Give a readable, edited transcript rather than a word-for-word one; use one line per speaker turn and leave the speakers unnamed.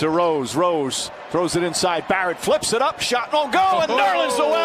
to Rose. Rose throws it inside. Barrett flips it up. Shot won't go. And Nerlens Noel